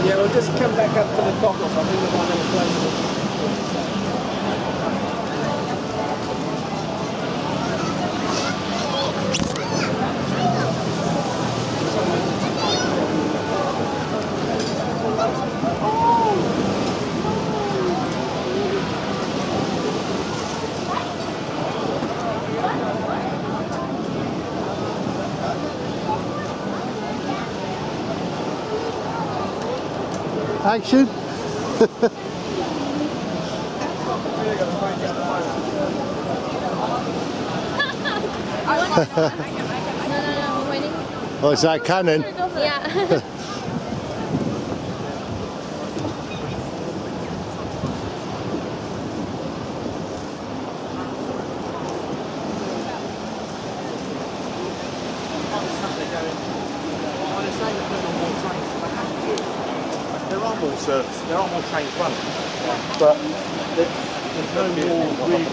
Yeah, we'll just come back up to the cockles. I think the one in the place. Action. No, I'm waiting. Oh, is that cannon? Yeah. There are more trains running, but there's no more really.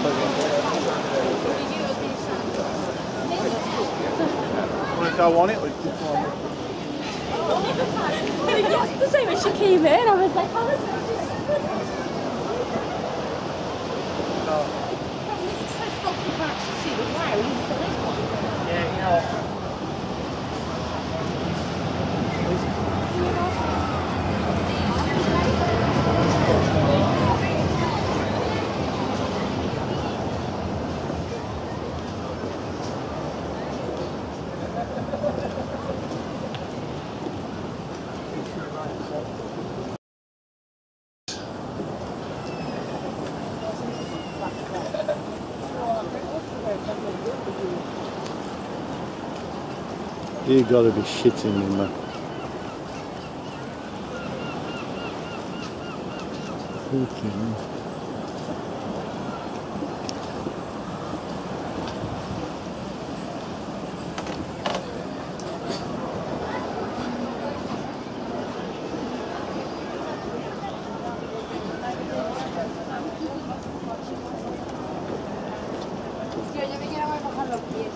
Want to go on it? Or just Yesterday when she came in, I was like, how is it? This is so funky, you can't actually see the wire, even for this one. Yeah, you know. You gotta be shitting me, man. Fucking. Yo me quiero bajar los pies.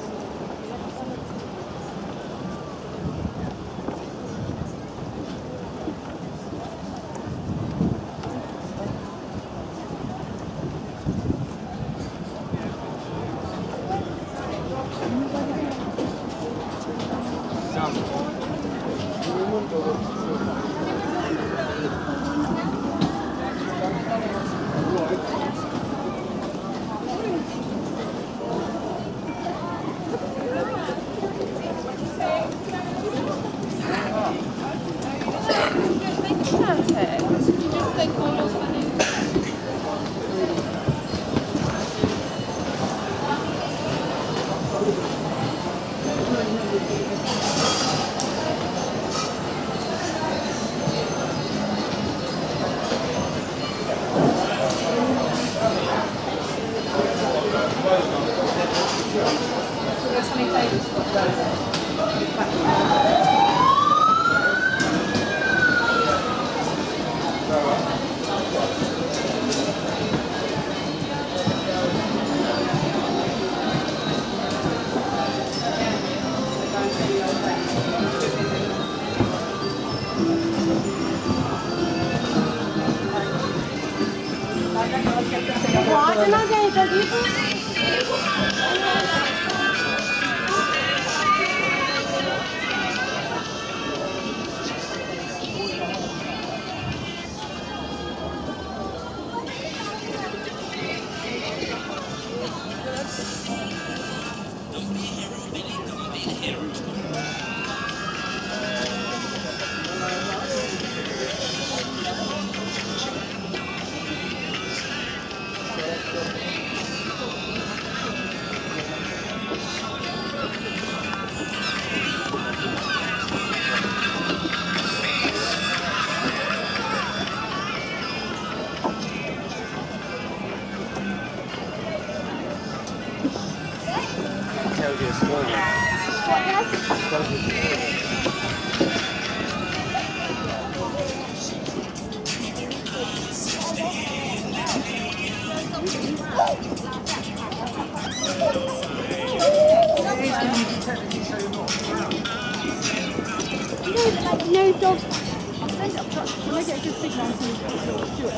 No dogs. send it up top. Can I get a good signal to Stuart?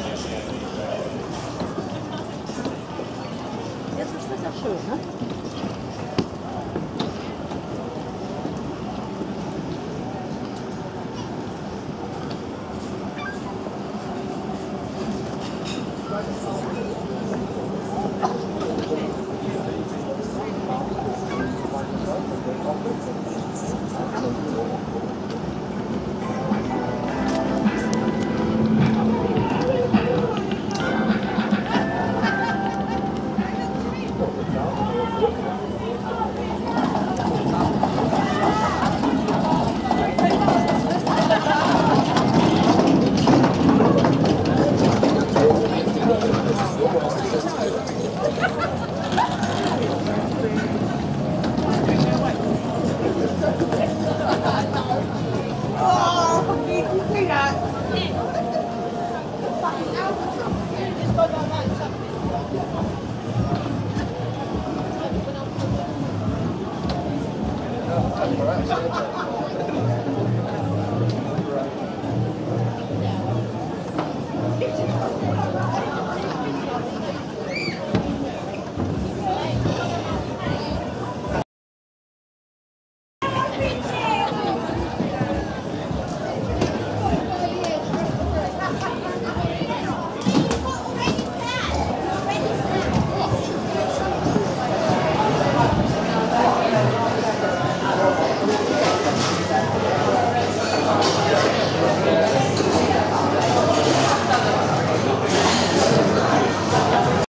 Yes, it's such a show, huh?